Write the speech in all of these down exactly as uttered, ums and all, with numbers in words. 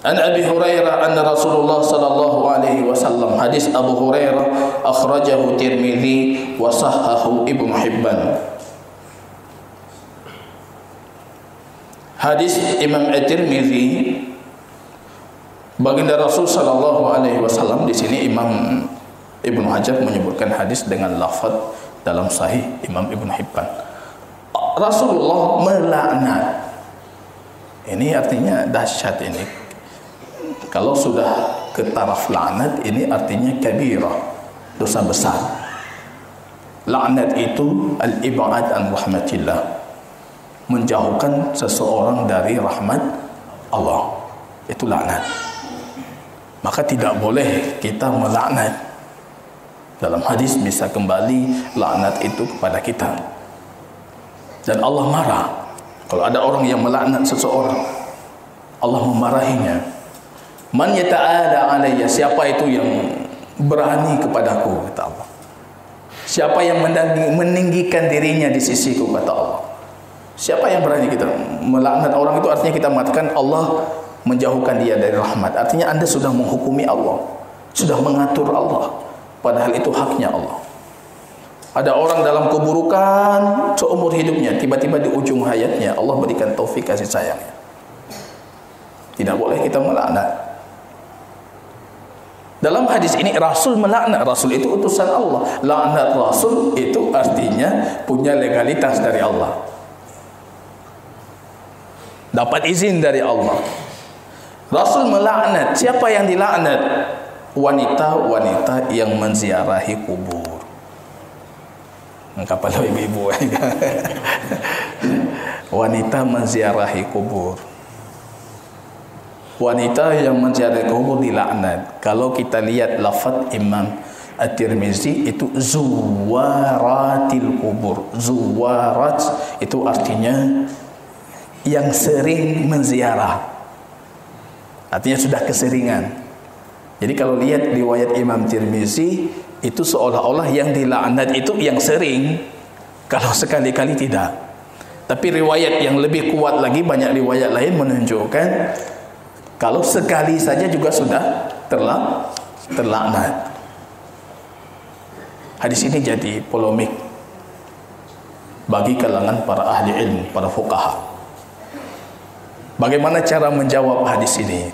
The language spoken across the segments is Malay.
An Abi Hurairah anna Rasulullah sallallahu alaihi wasallam, hadis Abu Hurairah akhrajahu Tirmidzi wa sahhahu Ibnu Hibban. Hadis Imam At-Tirmidzi, baginda Rasul sallallahu alaihi wasallam, di sini Imam Ibnu Hajar menyebutkan hadis dengan lafaz dalam Sahih Imam Ibnu Hibban. Rasulullah melaknat. Ini artinya dahsyat ini. Kalau sudah ke taraf laknat, ini artinya kabirah, dosa besar. Laknat itu al-ib'ad an rahmatillah, menjauhkan seseorang dari rahmat Allah. Itu laknat. Maka tidak boleh kita melaknat. Dalam hadis bisa kembali laknat itu kepada kita. Dan Allah marah kalau ada orang yang melaknat seseorang. Allah memarahinya. Man yata'ala alayya, siapa itu yang berani kepadaku, kata Allah. Siapa yang meninggikan dirinya di sisiku, kata Allah. Siapa yang berani kita melaknat orang itu, artinya kita mengatakan Allah menjauhkan dia dari rahmat. Artinya Anda sudah menghukumi Allah, sudah mengatur Allah, padahal itu haknya Allah. Ada orang dalam keburukan seumur hidupnya, tiba-tiba di ujung hayatnya Allah berikan taufik kasih sayangnya. Tidak boleh kita melaknat. Dalam hadis ini Rasul melaknat. Rasul itu utusan Allah. Laknat Rasul itu artinya punya legalitas dari Allah, dapat izin dari Allah. Rasul melaknat. Siapa yang dilaknat? Wanita-wanita yang menziarahi kubur. Kapal ibu-ibu. Wanita menziarahi kubur. Wanita yang menziarahi kubur dilaknat. Kalau kita lihat lafaz Imam At-Tirmizi itu zuwaratil kubur. Zuwarat itu artinya yang sering menziarah. Artinya sudah keseringan. Jadi kalau lihat riwayat Imam Tirmizi itu seolah-olah yang dilaknat itu yang sering, kalau sekali-kali tidak. Tapi riwayat yang lebih kuat lagi, banyak riwayat lain menunjukkan kalau sekali saja juga sudah terlak, terlaknat. Hadis ini jadi polemik bagi kalangan para ahli ilmu, para fuqaha. Bagaimana cara menjawab hadis ini?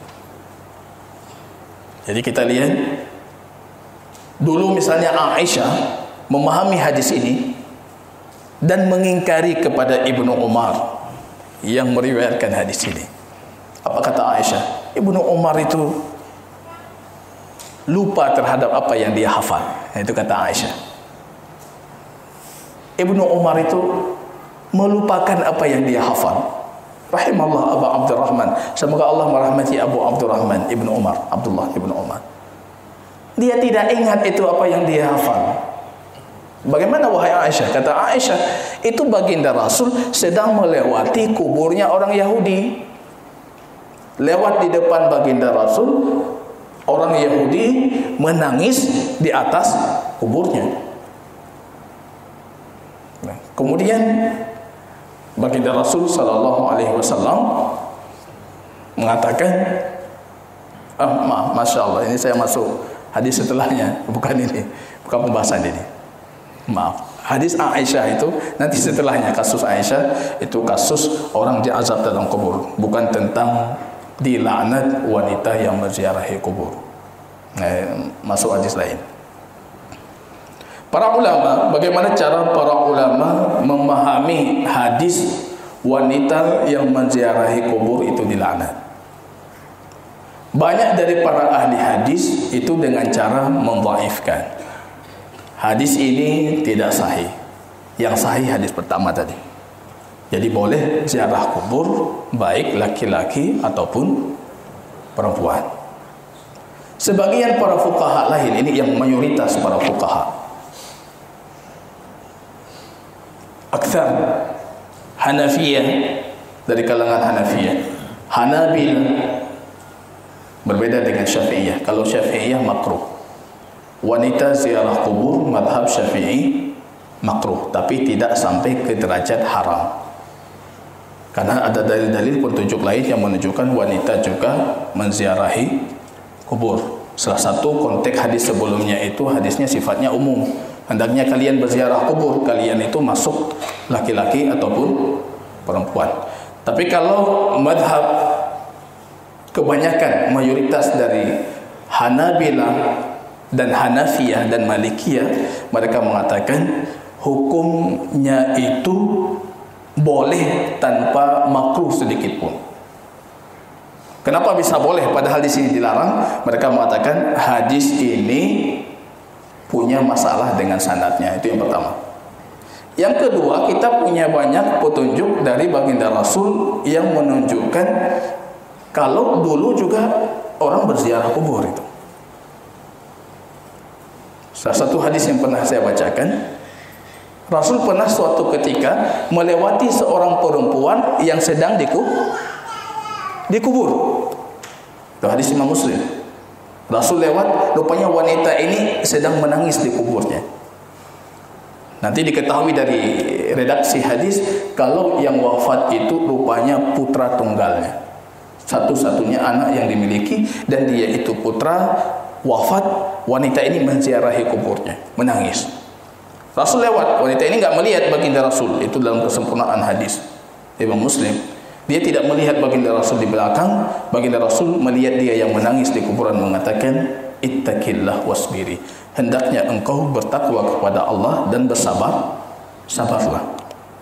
Jadi kita lihat dulu misalnya Aisyah memahami hadis ini dan mengingkari kepada Ibnu Umar yang meriwayatkan hadis ini. Apa kata Aisyah? Ibnu Umar itu lupa terhadap apa yang dia hafal. Itu kata Aisyah. Ibnu Umar itu melupakan apa yang dia hafal. Rahimallah Abu Abdurrahman. Semoga Allah merahmati Abu Abdurrahman Ibnu Umar, Abdullah Ibnu Umar. Dia tidak ingat itu apa yang dia hafal. Bagaimana wahai Aisyah? Kata Aisyah, itu baginda Rasul sedang melewati kuburnya orang Yahudi. Lewat di depan baginda Rasul, orang Yahudi menangis di atas kuburnya. Nah, kemudian baginda Rasul sallallahu alaihi wasallam mengatakan, ah, maaf, masya Allah, ini saya masuk hadis setelahnya, bukan ini, bukan pembahasan ini. Maaf, hadis Aisyah itu nanti setelahnya. Kasus Aisyah itu kasus orang diazab dalam kubur, bukan tentang dilaknat wanita yang menziarahi kubur. Nah, masuk hadis lain. Para ulama, bagaimana cara para ulama memahami hadis wanita yang menziarahi kubur itu dilaknat? Banyak dari para ahli hadis itu dengan cara mendhaifkan. Hadis ini tidak sahih. Yang sahih hadis pertama tadi. Jadi boleh ziarah kubur baik laki-laki ataupun perempuan. Sebagian para fuqaha lain, ini yang mayoritas para fuqaha, aktsar Hanafiyah, dari kalangan Hanafiyah, Hanabil berbeda dengan Syafi'iyah. Kalau Syafi'iyah makruh, wanita ziarah kubur mazhab Syafi'i makruh, tapi tidak sampai ke derajat haram. Karena ada dalil-dalil petunjuk lain yang menunjukkan wanita juga menziarahi kubur. Salah satu konteks hadis sebelumnya itu hadisnya sifatnya umum. Hendaknya kalian berziarah kubur, kalian itu masuk laki-laki ataupun perempuan. Tapi kalau madhab kebanyakan mayoritas dari Hanabilah dan Hanafiyah dan Malikiyah, mereka mengatakan hukumnya itu boleh tanpa makruh sedikit pun. Kenapa bisa boleh padahal di sini dilarang? Mereka mengatakan hadis ini punya masalah dengan sanadnya. Itu yang pertama. Yang kedua, kita punya banyak petunjuk dari baginda Rasul yang menunjukkan kalau dulu juga orang berziarah kubur itu. Salah satu hadis yang pernah saya bacakan, Rasul pernah suatu ketika melewati seorang perempuan yang sedang dikubur. dikubur. Itu hadis Imam Muslim. Rasul lewat, rupanya wanita ini sedang menangis di kuburnya. Nanti diketahui dari redaksi hadis kalau yang wafat itu rupanya putra tunggalnya, satu-satunya anak yang dimiliki, dan dia itu putra wafat. Wanita ini menziarahi kuburnya, menangis. Rasul lewat, wanita ini enggak melihat baginda Rasul. Itu dalam kesempurnaan hadis Imam Muslim. Dia tidak melihat baginda Rasul di belakang. Baginda Rasul melihat dia yang menangis di kuburan, mengatakan, ittaqillah wasbiri. Hendaknya engkau bertakwa kepada Allah dan bersabar, sabarlah.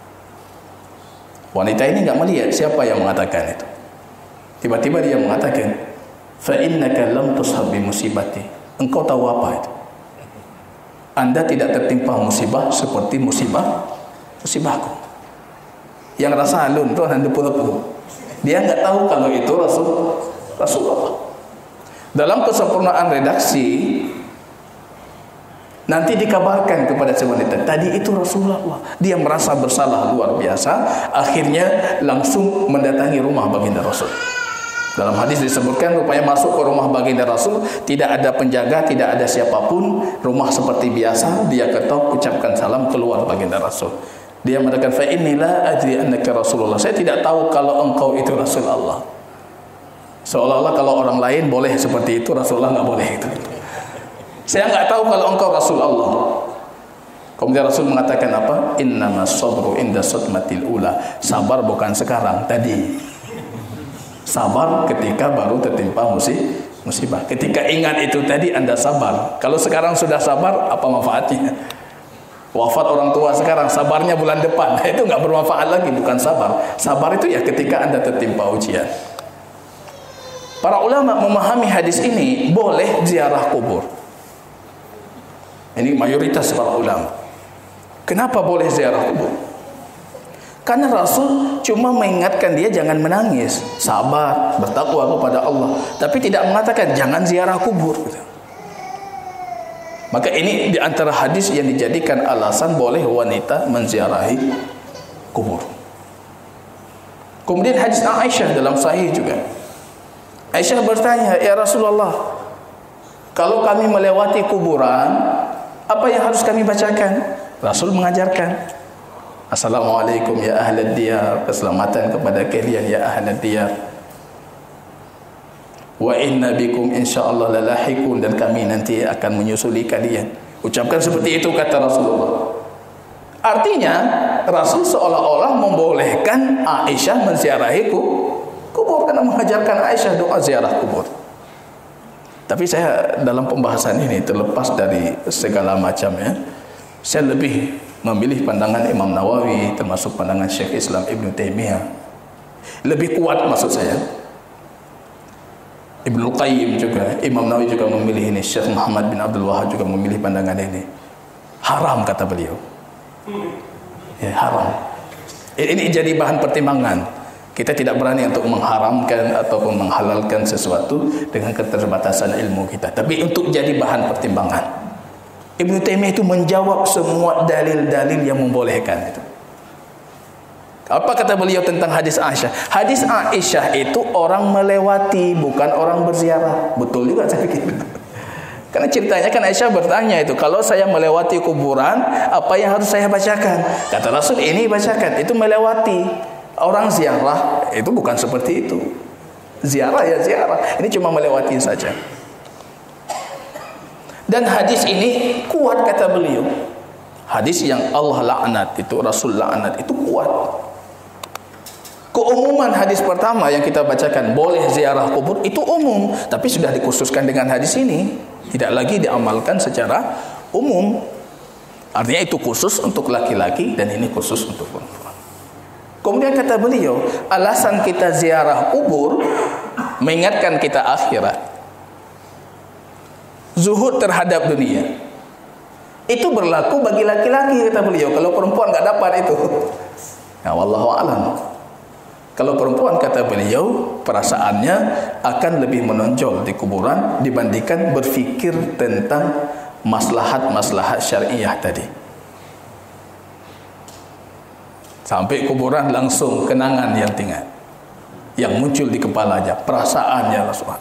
Wanita ini enggak melihat siapa yang mengatakan itu. Tiba-tiba dia mengatakan, fa innaka lam tushab bi musibati. Engkau tahu apa itu? Anda tidak tertimpa musibah seperti musibah musibahku. Yang rasa halun tu anda puluh-puluh. Dia enggak tahu kalau itu Rasul Rasulullah. Dalam kesempurnaan redaksi nanti dikabarkan kepada si wanita, tadi itu Rasulullah. Dia merasa bersalah luar biasa, akhirnya langsung mendatangi rumah baginda Rasul. Dalam hadis disebutkan rupanya masuk ke rumah baginda Rasul, tidak ada penjaga, tidak ada siapapun, rumah seperti biasa, dia ketok, ucapkan salam, keluar baginda Rasul. Dia mengatakan, fa inni la adri annaka Rasulullah. Saya tidak tahu kalau engkau itu Rasulullah. Seolah-olah kalau orang lain boleh seperti itu, Rasulullah enggak boleh itu. Saya enggak tahu kalau engkau Rasulullah. Kemudian Rasul mengatakan apa? Innamas sabru inda sadmatil ula. Sabar bukan sekarang, tadi. Sabar ketika baru tertimpa musibah. Ketika ingat itu tadi Anda sabar. Kalau sekarang sudah sabar, apa manfaatnya? Wafat orang tua sekarang, sabarnya bulan depan. Itu enggak bermanfaat lagi, bukan sabar. Sabar itu ya ketika Anda tertimpa ujian. Para ulama memahami hadis ini boleh ziarah kubur. Ini mayoritas para ulama. Kenapa boleh ziarah kubur? Karena Rasul cuma mengingatkan dia jangan menangis, sabar, bertakwa kepada Allah, tapi tidak mengatakan jangan ziarah kubur. Maka ini di antara hadis yang dijadikan alasan boleh wanita menziarahi kubur. Kemudian hadis Aisyah dalam Sahih juga. Aisyah bertanya, ya Rasulullah, kalau kami melewati kuburan, apa yang harus kami bacakan? Rasul mengajarkan, Assalamualaikum ya ahlad diyar, keselamatan kepada kalian ya ahlad diyar. Wa inna bikum insyaallah lalahiqun, dan kami nanti akan menyusuli kalian. Ucapkan seperti itu kata Rasulullah. Artinya Rasul seolah-olah membolehkan Aisyah menziarahi kubur karena mengajarkan Aisyah doa ziarah kubur. Tapi saya dalam pembahasan ini, terlepas dari segala macamnya, saya lebih memilih pandangan Imam Nawawi, termasuk pandangan Syekh Islam Ibn Taimiyah. Lebih kuat maksud saya. Ibnu Qayyim juga, Imam Nawawi juga memilih ini, Syekh Muhammad bin Abdul Wahhab juga memilih pandangan ini. Haram kata beliau. Ya, haram. Ini jadi bahan pertimbangan. Kita tidak berani untuk mengharamkan ataupun menghalalkan sesuatu dengan keterbatasan ilmu kita, tapi untuk jadi bahan pertimbangan. Ibnu Taimiyah itu menjawab semua dalil-dalil yang membolehkan itu. Apa kata beliau tentang hadis Aisyah? Hadis Aisyah itu orang melewati, bukan orang berziarah. Betul juga saya pikir. Karena ceritanya kan Aisyah bertanya itu, kalau saya melewati kuburan, apa yang harus saya bacakan? Kata Rasul, ini bacakan. Itu melewati. Orang ziarah itu bukan seperti itu. Ziarah ya ziarah, ini cuma melewati saja. Dan hadis ini kuat kata beliau. Hadis yang Allah laknat itu, Rasul laknat itu kuat. Keumuman hadis pertama yang kita bacakan, boleh ziarah kubur, itu umum, tapi sudah dikhususkan dengan hadis ini, tidak lagi diamalkan secara umum. Artinya itu khusus untuk laki-laki dan ini khusus untuk perempuan. Kemudian kata beliau, alasan kita ziarah kubur mengingatkan kita akhirat, zuhud terhadap dunia. Itu berlaku bagi laki-laki kata beliau. Kalau perempuan nggak dapat itu, ya wallahu a'lam. Kalau perempuan kata beliau, perasaannya akan lebih menonjol di kuburan dibandingkan berfikir tentang maslahat-maslahat syariah tadi. Sampai kuburan langsung kenangan yang tinggal, yang muncul di kepalanya, perasaannya langsung.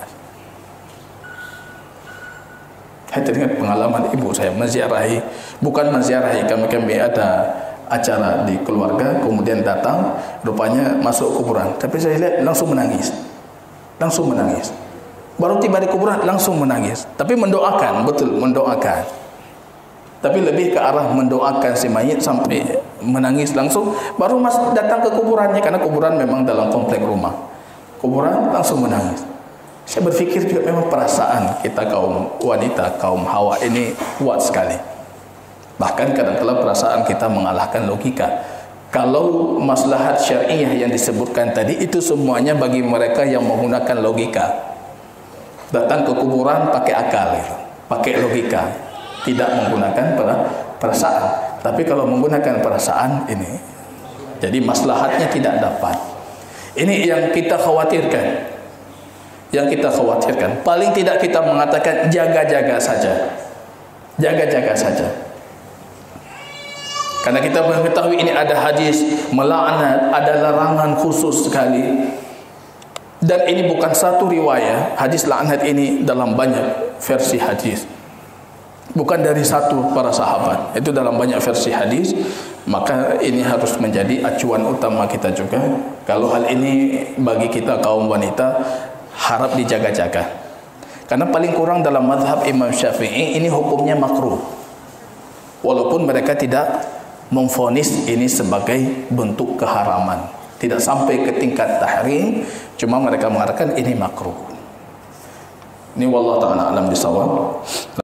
Saya teringat pengalaman ibu saya menziarahi, bukan menziarahi, kami kami ada acara di keluarga, kemudian datang, rupanya masuk kuburan, tapi saya lihat langsung menangis, langsung menangis. Baru tiba di kuburan langsung menangis, tapi mendoakan, betul mendoakan. Tapi lebih ke arah mendoakan si mayit sampai menangis langsung. Baru mas datang ke kuburannya, karena kuburan memang dalam komplek rumah. Kuburan langsung menangis. Saya berpikir juga memang perasaan kita kaum wanita, kaum Hawa ini kuat sekali. Bahkan kadang-kadang perasaan kita mengalahkan logika. Kalau maslahat syariah yang disebutkan tadi itu semuanya bagi mereka yang menggunakan logika. Datang ke kuburan pakai akal, gitu. Pakai logika, tidak menggunakan perasaan. Tapi kalau menggunakan perasaan ini, jadi maslahatnya tidak dapat. Ini yang kita khawatirkan. Yang kita khawatirkan. Paling tidak kita mengatakan jaga-jaga saja. Jaga-jaga saja. Karena kita mengetahui ini ada hadis melaknat, ada larangan khusus sekali. Dan ini bukan satu riwayat. Hadis laknat ini dalam banyak versi hadis. Bukan dari satu para sahabat. Itu dalam banyak versi hadis. Maka ini harus menjadi acuan utama kita juga. Kalau hal ini bagi kita kaum wanita harap dijaga-jaga. Karena paling kurang dalam mazhab Imam Syafi'i ini hukumnya makruh. Walaupun mereka tidak memvonis ini sebagai bentuk keharaman, tidak sampai ke tingkat tahrim, cuma mereka mengatakan ini makruh. Ini wallahu ta'ala alam bisawab.